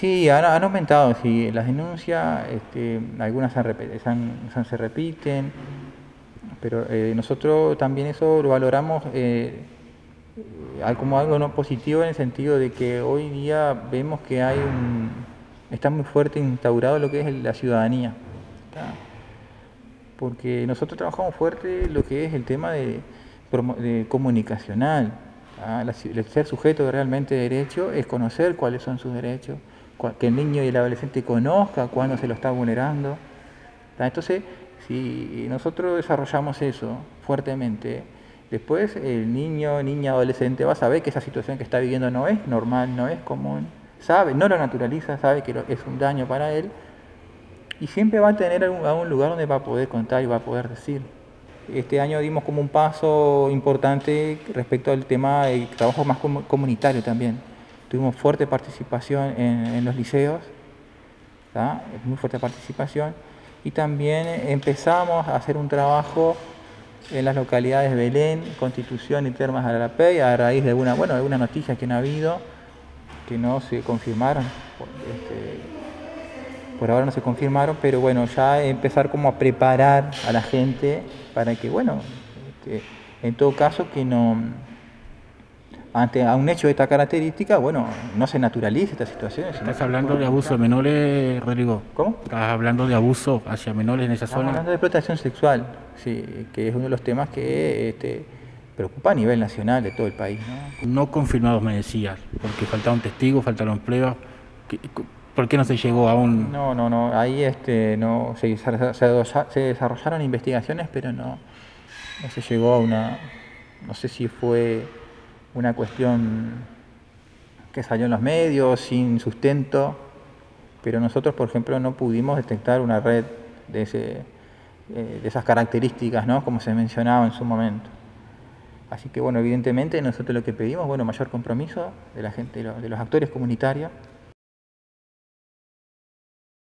Sí, han aumentado, sí, las denuncias, algunas se repiten, pero nosotros también eso lo valoramos como algo no positivo en el sentido de que hoy día vemos que está muy fuerte instaurado lo que es la ciudadanía, ¿tá? Porque nosotros trabajamos fuerte lo que es el tema de comunicacional, ¿tá? El ser sujeto de realmente derecho es conocer cuáles son sus derechos, que el niño y el adolescente conozca cuándo se lo está vulnerando, ¿tá? Entonces, si nosotros desarrollamos eso fuertemente, después el niño, niña, adolescente va a saber que esa situación que está viviendo no es normal, no es común, sabe, no lo naturaliza, sabe que es un daño para él y siempre va a tener a un lugar donde va a poder contar y va a poder decir. Este año dimos como un paso importante respecto al tema del trabajo más comunitario también. Tuvimos fuerte participación en los liceos, ¿tá? Muy fuerte participación. Y también empezamos a hacer un trabajo en las localidades de Belén, Constitución y Termas de Arapey, a raíz de algunas noticias que han habido, que no se confirmaron. Por ahora no se confirmaron, pero bueno, ya empezar como a preparar a la gente para que, bueno, en todo caso que no, ante a un hecho de esta característica, bueno, no se naturalice esta situación. ¿Estás hablando de abuso de menores, Rodrigo? ¿Cómo? ¿Estás hablando de abuso hacia menores en esa Estamos zona? hablando de explotación sexual, sí, que es uno de los temas que preocupa a nivel nacional de todo el país, ¿no? No confirmados me decías, porque faltaron testigos, faltaron pruebas. ¿Qué- ¿Por qué no se llegó a un...? No, ahí no se desarrollaron investigaciones, pero no se llegó a no sé si fue una cuestión que salió en los medios sin sustento, pero nosotros, por ejemplo, no pudimos detectar una red de esas características, ¿no? Como se mencionaba en su momento. Así que bueno, evidentemente nosotros lo que pedimos, bueno, mayor compromiso de la gente, de los actores comunitarios,